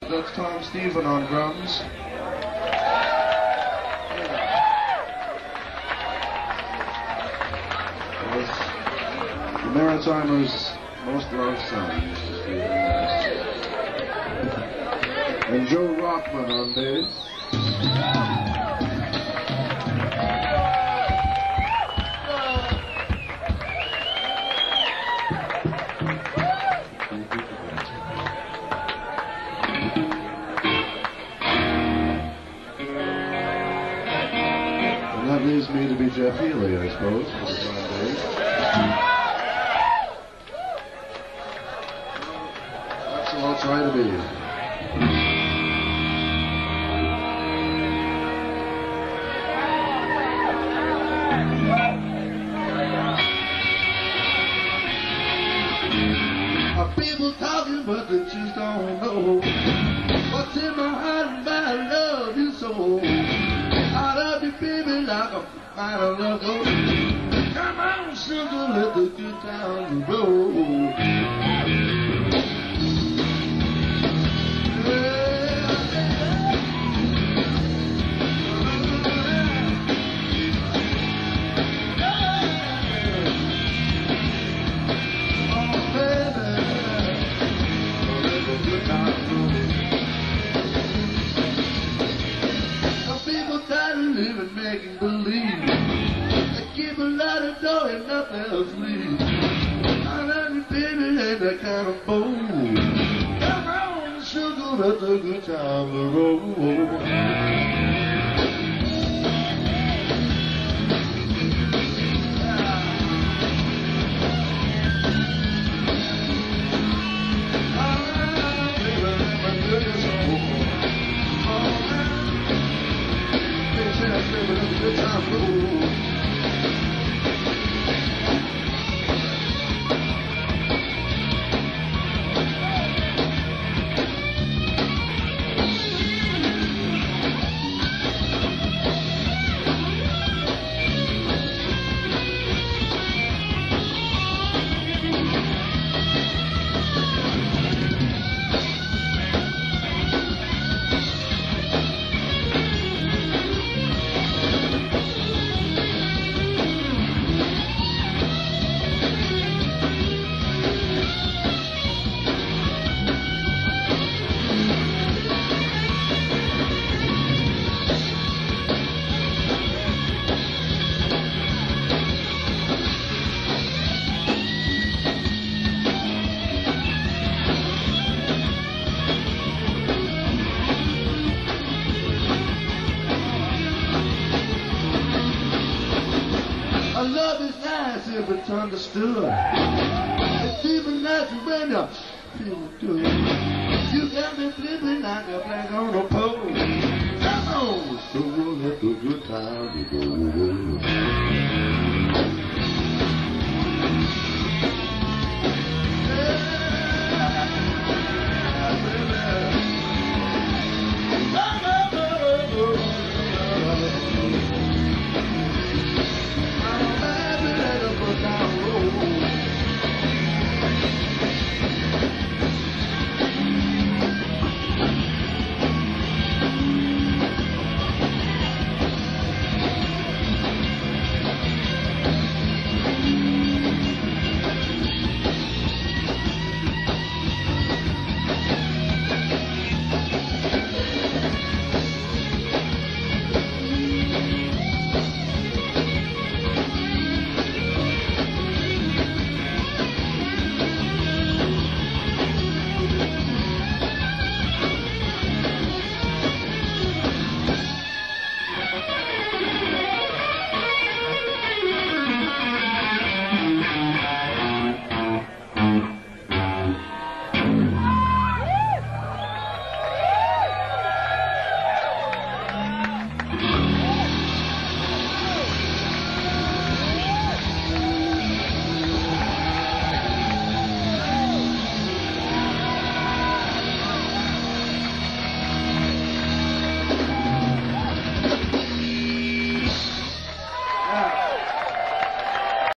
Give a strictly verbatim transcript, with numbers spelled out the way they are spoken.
That's Tom Stephen on drums. That's the Maritimers' most loved son, Mister Stephen. And Joe Rockman on bass. And that leaves me to be Jeff Healey, I suppose, for the time being. That's all I'll try to be. People talking, but they just don't know what's in my heart, and I love you so. I love you, baby, like a fight of love goes. Come on, sugar, let the good times roll. Making believe they keep a lot of dough and nothing else leaves. I love you, baby, ain't that kind of fool. Come on, sugar, let the good times roll. Good time, ooh. Love is nice if it's understood. It's even nicer when you feel good. You got me flipping like a flag on a